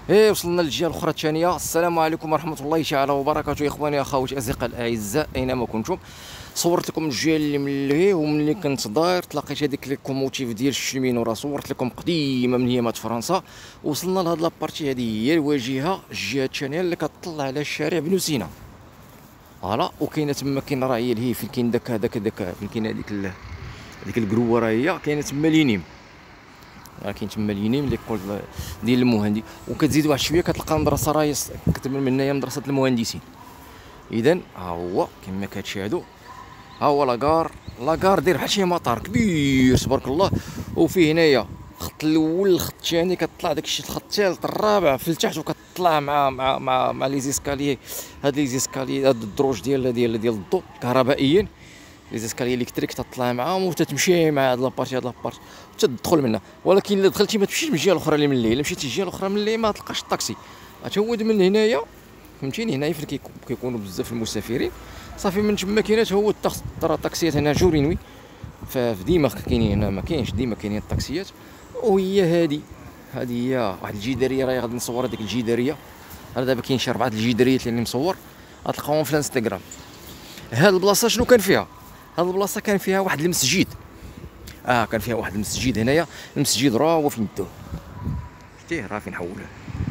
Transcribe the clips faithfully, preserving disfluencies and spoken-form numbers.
ايه وصلنا للجهه الاخرى الثانيه. السلام عليكم ورحمه الله تعالى وبركاته اخواني اخواتي اصدقاء الاعزاء اينما كنتم. صورت لكم الجهه اللي من لهيه وملي كنت داير تلاقيت هذيك ليكوموتيف ديال الشمينوره، صورت لكم قديمه من هيمات فرنسا. وصلنا لهاد لابارتي هذه هي الواجهه، الجهه الثانيه اللي كتطلع على الشارع بن سينا. فوالا وكاينه تما، كاين راه هي اللي فين كاين داك هذاك داك فين كاين هذيك هذيك الكروه، راه هي كاينه تما لينيم، راه كاين تما لينيم ليكول ديال المهندس. وكتزيد واحد شويه كتلقى المدرسه راهي كتب من هنايا مدرسه المهندسين. اذا ها هو كما كتشاهدوا، ها هو لاكار. لاكار داير بحال شي مطار كبير تبارك الله. وفيه هنايا الخط الاول الخط الثاني كتطلع داكشي، الخط الثالث الرابع في التحت، وكتطلع مع مع مع, مع لي زيسكالي. هاد لي زيسكالي هاد الدروج ديال ديال ديال الضوء كهربائيين، لي زيسكالي الكتريك تطلع معاهم وتتمشي مع هاد لابارتي هاد لابارتي تدخل منها. ولكن الا دخلتي ما تمشيش من الجهه الاخرى اللي من اللي، الا مشيتي الجهه الاخرى من اللي ما تلقاش الطاكسي، غتهود من هنايا فهمتيني. هنايا فين كيكونوا بزاف المسافرين صافي من تما كاينه هو ترى الطاكسيات هنا جورينوي. ففي ديما كاينين هنا، ما كاينش ديما كاينين الطاكسيات. وهي هادي هادي هي واحد الجداريه، راه غادي نصور هذيك الجداريه. راه دابا كاين شي اربعه الجداريات اللي مصور غتلقاوهم في الانستغرام. هاد البلاصه شنو كان فيها؟ هاد البلاصه كان فيها واحد المسجد. اه كان فيها واحد المسجد هنايا، المسجد راه هو فين دوه، شتيه راه فين حولوه.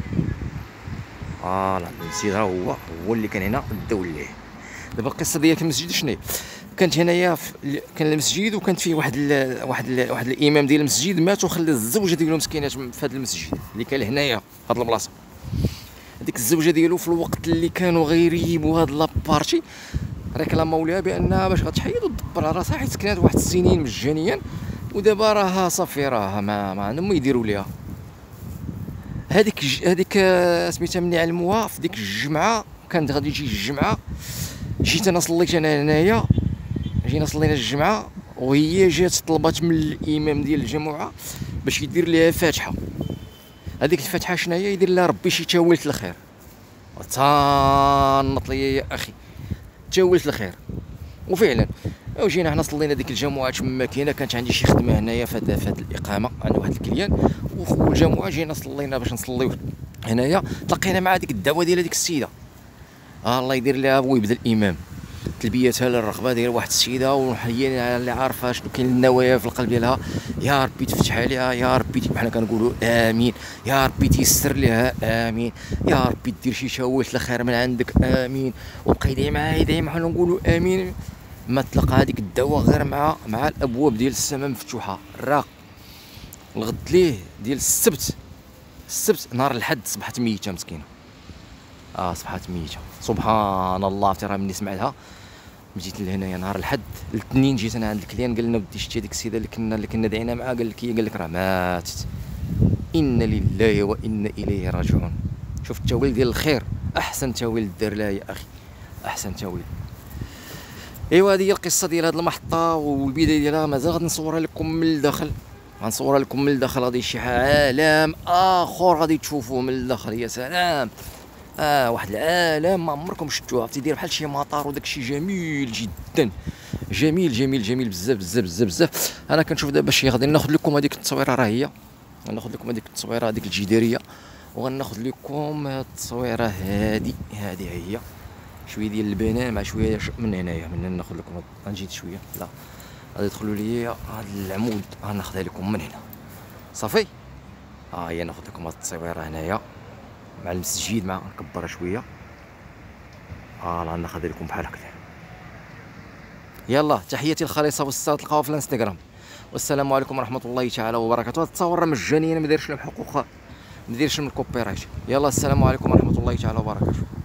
اه لا المسجد راه هو هو اللي كان هنا داو ليه. دابا القصه ديال المسجد شنو هي؟ كانت هنايا في... كان المسجد وكانت فيه واحد ال... واحد ال... واحد الامام ديال المسجد مات وخلى الزوجه ديالو مسكينه في هذا المسجد اللي كان هنايا في هذه البلاصه. هذيك الزوجه ديالو في الوقت اللي كانوا غيريبوا هاد لابارتي ريكلاماو ليها بانها باش غتحيد وتدبر على راسها، حيت سكنات واحد السنين مجانيا، ودابا راه صافي راه ما ما عندهم ما يديروا ليها. هذيك هذيك سميتها مني علموها في ديك الجمعه، كانت غادي تجي الجمعه، جيت انا صليت انا هنايا، جينا صلينا الجمعه وهي جات طلبات من الامام ديال الجماعه باش يدير ليها فاتحه. هذيك الفاتحه شنو هي؟ يدير لها ربي شي تاويلة الخير. تنط ليا يا اخي تاويلة الخير. وفعلا وجينا حنا صلينا ديك الجمعه تما. كاينه كانت عندي شي خدمه هنايا في هذه الاقامه، عندي واحد الكليان، والجمعه جينا صلينا باش نصليو هنايا. تلاقينا مع ديك الدعوه ديال هذيك السيده، آه الله يدير لها ويبدا الامام تلبيتها للرغبه ديال واحد السيده، وحيينا اللي عارفه شنو كاين النوايا في القلب ديالها. يا ربي تفتح عليها، يا ربي بحال كنقولوا امين، يا ربي تيسر لها امين، يا ربي دير شي شاويش الخير من عندك امين. وبقى يدعي معاها يدعي معاها نقولوا امين. ما تلقى هذيك الدعوه غير مع مع الابواب ديال السماء مفتوحه الراق. الغد ليه ديال السبت، السبت نهار الحد صبحت ميته مسكينه. اه صبحت ميته سبحان الله. ترى مني سمعتها جيت لهنايا نهار الحد. الاثنين جيت انا عند الكليان، قال لنا ودي شتي هذيك السيده اللي كنا اللي كنا دعينا معاها، قال لك قال لك راه ماتت. انا لله وانا اليه راجعون. شوف التاويل ديال الخير، احسن تاويل دار لها يا اخي، احسن تاويل. ايوا هذه هي القصه ديال هذه المحطه والبدايه ديالها. مازال غادي نصورها لكم من الداخل، غنصورها لكم من الداخل. غادي شي عالم اخر غادي تشوفوه من الداخل. يا سلام، اه واحد العالم ما عمركم شفتوه. عرفتي داير بحال شي مطار وداك الشيء جميل جدا، جميل جميل جميل بزاف بزاف بزاف بزاف. انا كنشوف دابا شي غادي ناخذ لكم هذيك التصويره، راه هي غناخذ لكم هذيك التصويره هذيك الجداريه، وغناخذ لكم التصويره هذه هذه هي شويه ديال البنان مع شويه من هنايا. من هنا ناخذ لكم، غنجي شويه لا غادي تدخلوا لي هذا العمود غناخذها لكم من هنا صافي. ها هي ناخذ لكم هذه التصويره هنايا مع المسجد، مع نكبرها شويه. ها آه ناخذ لكم بحال هكذا. يلا تحياتي الخالصه والصاد، تلقاوها في الانستغرام. والسلام عليكم ورحمه الله تعالى وبركاته. هاد التصاور مجانيه، ما دايرش لهم حقوق، ما دايرش من الكوبي رايت. يلا السلام عليكم ورحمه الله تعالى وبركاته.